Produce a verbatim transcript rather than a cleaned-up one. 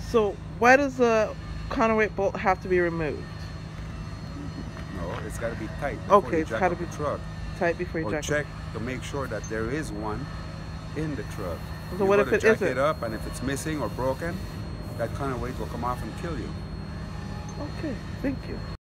So why does the counterweight bolt have to be removed? No, it's got to be tight before Okay, you it's jack got to up be the truck. tight before you Or jack check to make sure that there is one in the truck. So You what go if to it jack isn't? it up, and if it's missing or broken, that counterweight will come off and kill you. Okay, thank you.